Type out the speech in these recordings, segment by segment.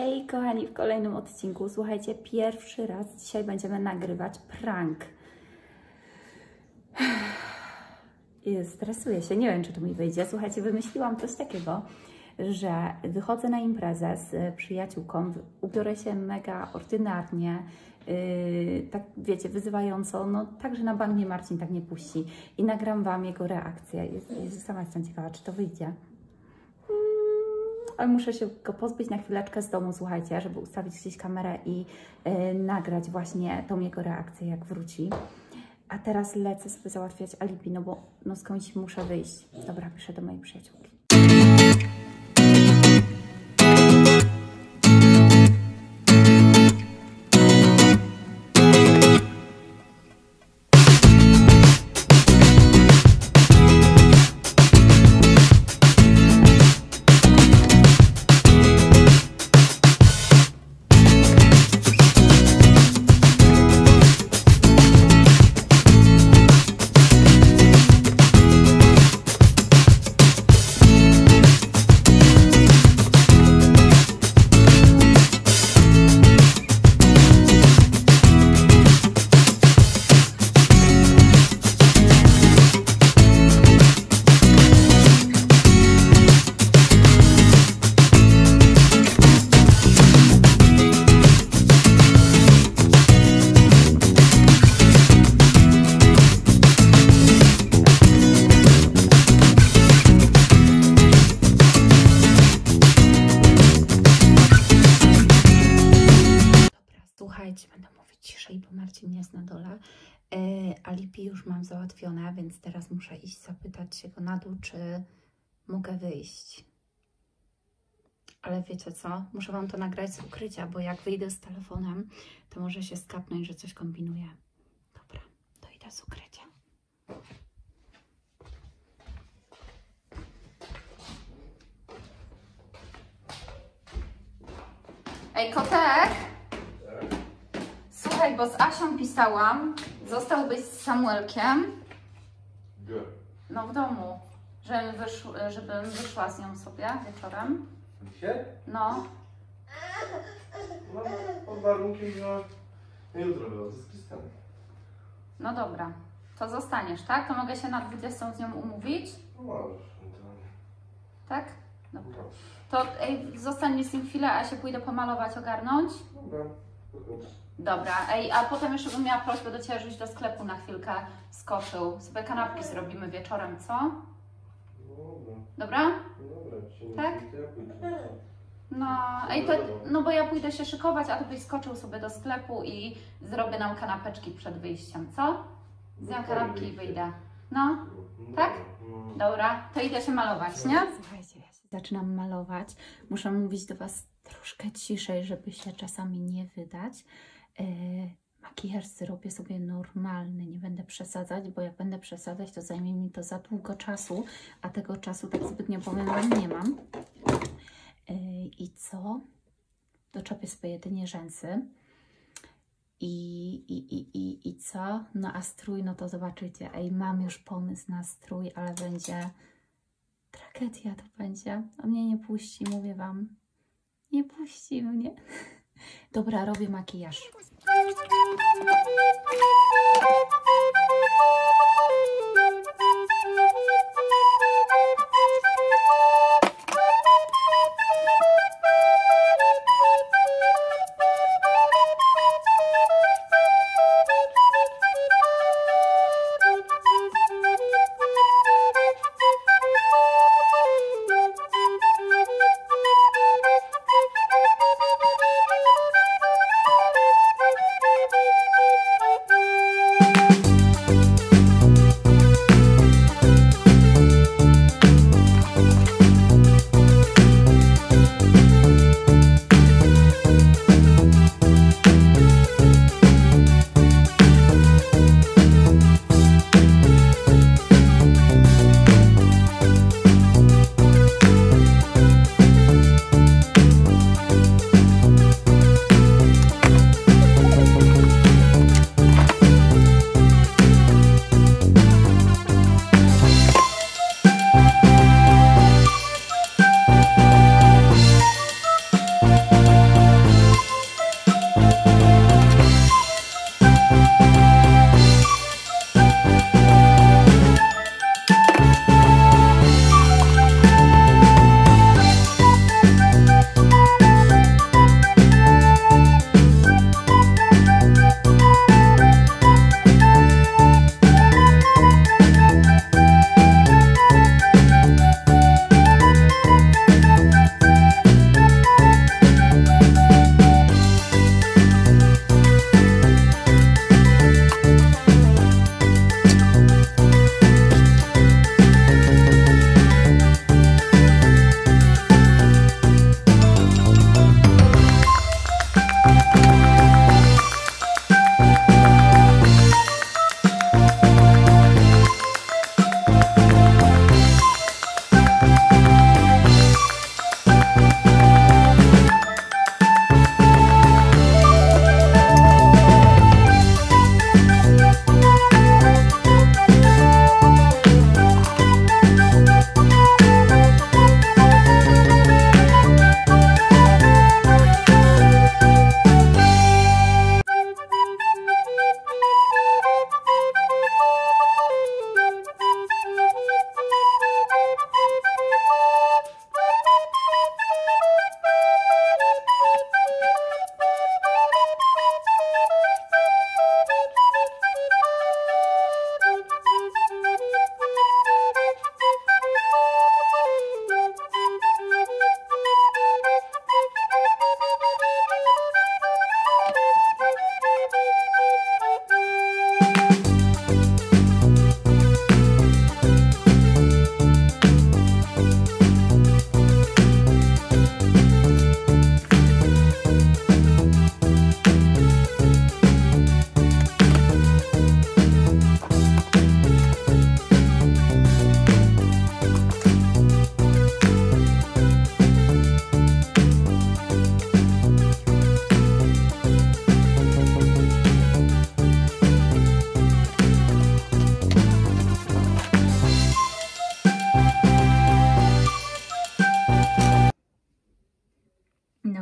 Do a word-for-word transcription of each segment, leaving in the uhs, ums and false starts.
Hej kochani, w kolejnym odcinku. Słuchajcie, pierwszy raz dzisiaj będziemy nagrywać prank. I stresuję się, nie wiem, czy to mi wyjdzie. Słuchajcie, wymyśliłam coś takiego, że wychodzę na imprezę z przyjaciółką, ubiorę się mega ordynarnie, yy, tak wiecie, wyzywająco, no tak, że na bank mnie Marcin tak nie puści i nagram Wam jego reakcję. Jezu, sama jestem ciekawa, czy to wyjdzie. Ale muszę się go pozbyć na chwileczkę z domu, słuchajcie, żeby ustawić gdzieś kamerę i yy, nagrać właśnie tą jego reakcję, jak wróci. A teraz lecę sobie załatwiać alibi, no bo no skądś muszę wyjść. Dobra, piszę do mojej przyjaciółki. Słuchajcie, będę mówić ciszej, bo Marcin jest na dole. Yy, alibi już mam załatwione, więc teraz muszę iść zapytać się go na dół, czy mogę wyjść. Ale wiecie co? Muszę Wam to nagrać z ukrycia, bo jak wyjdę z telefonem, to może się skapnąć, że coś kombinuję. Dobra, to idę z ukrycia. Ej, kotek! Słuchaj, bo z Asią pisałam, zostałbyś z Samuelkiem. Gdzie? No w domu, żebym, wysz, żebym wyszła z nią sobie wieczorem. Dzisiaj? No. No, pod warunkiem, że nie jutro wychodzę z Krystianem. No dobra, to zostaniesz, tak? To mogę się na dwudziestą z nią umówić? No możesz, ewentualnie. Tak? Dobra. Możesz. To ej, zostań z nim chwilę, a się pójdę pomalować, ogarnąć. Dobra. Dobra, ej, a potem jeszcze bym miała prośbę do Ciebie, żebyś do sklepu na chwilkę skoczył. Sobie kanapki zrobimy wieczorem, co? Dobra. Dobra? Dobra, ci nie Tak? pójdę, ja pójdę. No, ej, to, no bo ja pójdę się szykować, a Ty byś skoczył sobie do sklepu i zrobię nam kanapeczki przed wyjściem, co? Zjem kanapki i wyjdę. No, tak? Dobra, to idę się malować, nie? Słuchajcie, ja się zaczynam malować. Muszę mówić do Was troszkę ciszej, żeby się czasami nie wydać. Yy, makijaż zrobię sobie normalny, nie będę przesadzać, bo jak będę przesadzać, to zajmie mi to za długo czasu, a tego czasu tak zbytnio, powiem Wam, nie mam. Yy, I co? Doczepię sobie jedynie rzęsy. I, i, i, i, I co? No a strój, no to zobaczycie. Ej, mam już pomysł na strój, ale będzie tragedia, to będzie. On mnie nie puści, mówię Wam. Nie puści mnie. Dobra, robię makijaż.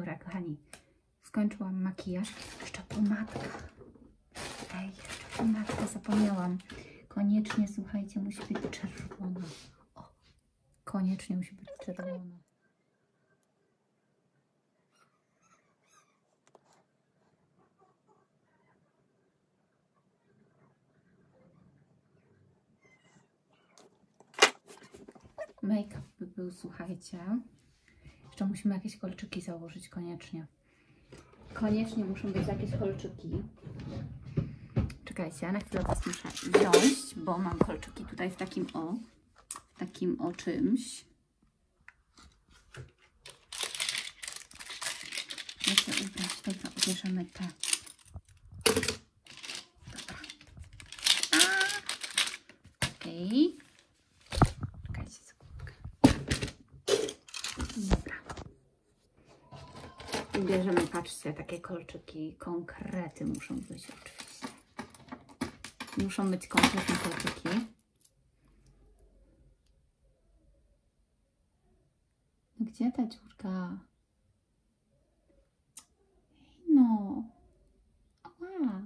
Dobra, kochani, skończyłam makijaż. Jeszcze pomadka. Ej, jeszcze pomadka, zapomniałam. Koniecznie, słuchajcie, musi być czerwona. O, koniecznie musi być czerwona. Make-up by był, słuchajcie. Jeszcze musimy jakieś kolczyki założyć koniecznie. Koniecznie muszą być jakieś kolczyki. Czekajcie, ja na chwilę was muszę wziąć, bo mam kolczyki tutaj w takim o, w takim o czymś. Ja się ubrać, dobra, ubierzemy te. Dobra. Okej. Okay. Czekajcie sekundkę. Dobra. Ubierzemy, patrzcie, takie kolczyki, konkrety muszą być oczywiście. Muszą być konkretne kolczyki. No gdzie ta dziurka? No. Ała.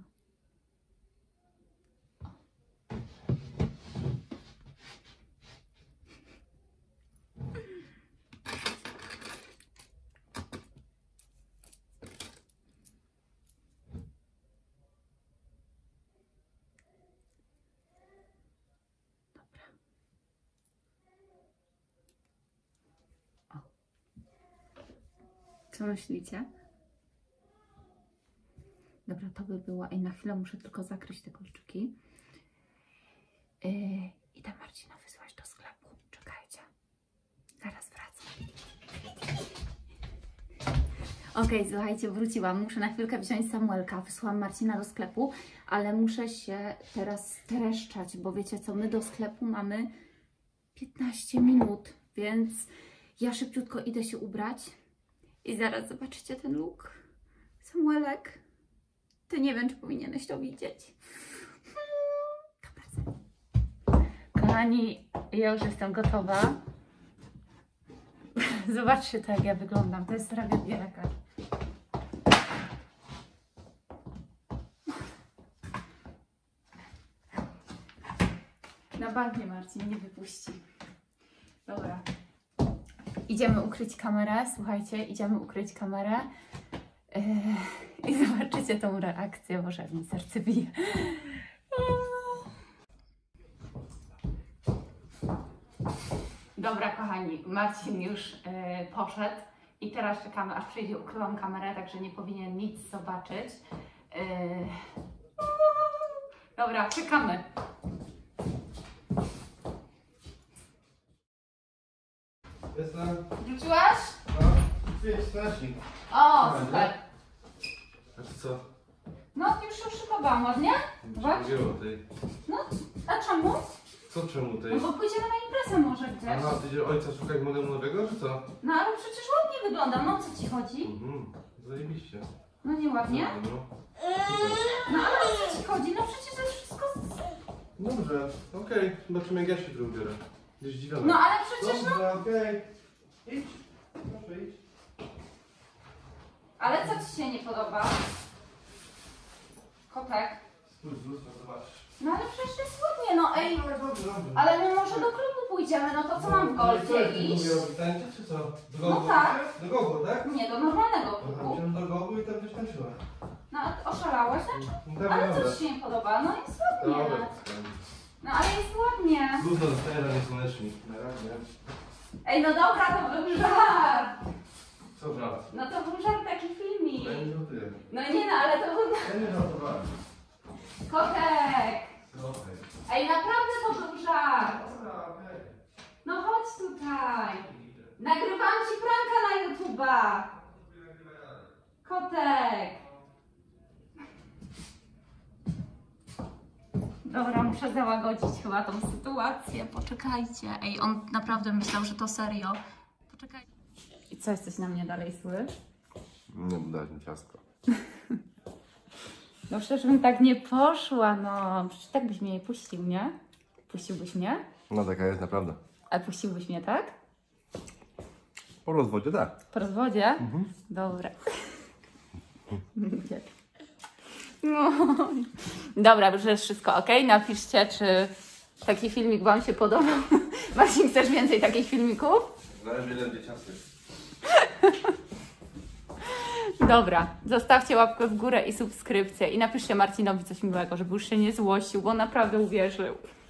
Co myślicie? Dobra, to by było. I na chwilę muszę tylko zakryć te kolczyki. Yy, idę Marcina wysłać do sklepu. Czekajcie. Zaraz wracam. Okej, okay, słuchajcie, wróciłam. Muszę na chwilkę wziąć Samuelka. Wysłałam Marcina do sklepu, ale muszę się teraz streszczać, bo wiecie co, my do sklepu mamy piętnaście minut, więc ja szybciutko idę się ubrać. I zaraz zobaczycie ten look. Samuelek, ty nie wiem, czy powinieneś to widzieć. Dobra. Kochani, ja już jestem gotowa. Zobaczcie to, jak ja wyglądam. To jest tragedia jakaś. Na bank mnie Marcin nie wypuści. Dobra. Idziemy ukryć kamerę, słuchajcie, idziemy ukryć kamerę yy, i zobaczycie tą reakcję, może mi serce bije. Dobra, kochani, Marcin już yy, poszedł i teraz czekamy, aż przyjdzie. Ukryłam kamerę, także nie powinien nic zobaczyć. Yy... Dobra, czekamy. Jestem. Wróciłaś? No, wiesz, strażnik. O, super. A ty co? No, już się szykowałam, ładnie? Zobacz. Tej. No, a czemu? Co czemu tej? No bo pójdziemy na imprezę może gdzieś. Aha, ty idziesz ojca szukać modelu nowego, czy co? No ale przecież ładnie wyglądam, no co ci chodzi? Mhm, zajebiście. No nieładnie? No, no. No ale o co ci chodzi? No przecież to jest wszystko... Dobrze, okej, okay. Zobaczymy, jak ja się tu ubiorę. Gdzieś zdziwiona. No ale przecież no... Dobrze, okej. Okay. Idź, proszę idź. Ale co ci się nie podoba? Kotek. Spójrz w lustro, zobacz. No ale przecież to jest ładnie, no ej. No, dobrze, dobrze. Ale my może do klubu pójdziemy, no to co mam w golfie iść? Tańczyć, czy co? Do No gogu, tak. Do gogu, tak? Nie, do normalnego Aha, klubu. wziąłem do gogu i tam gdzieś tańczyła. No a oszalałaś? Znaczy? No, Ale dobra. co ci się nie podoba? No jest ładnie. Dobra. No ale jest ładnie. Trudno zostaje na niesłonecznik. Na razie. Ej, no dobra, to był żart. Co żart? No to był żart, taki filmik. Ja nie żartuję. No nie no, ale to był... Ja nie żartowałem. Kotek. Okej. Ej, naprawdę to był żart. Dobra, okej. No chodź tutaj. Nagrywam ci pranka na YouTube'a. Kotek. Dobra, muszę załagodzić chyba tą sytuację. Poczekajcie. Ej, on naprawdę myślał, że to serio. Poczekaj. I co, jesteś na mnie dalej zły? Nie, dać mi ciastko. No przecież bym tak nie poszła, no. Przecież tak byś mnie nie puścił, nie? Puściłbyś mnie? No taka jest naprawdę. Ale puściłbyś mnie, tak? Po rozwodzie, tak. Po rozwodzie? Mhm. Dobra. No. Dobra, że jest wszystko ok. Napiszcie, czy taki filmik Wam się podobał. Marcin, chcesz więcej takich filmików? Zależy ile będzie ciastek. Dobra, zostawcie łapkę w górę i subskrypcję i napiszcie Marcinowi coś miłego, żeby już się nie złościł, bo on naprawdę uwierzył.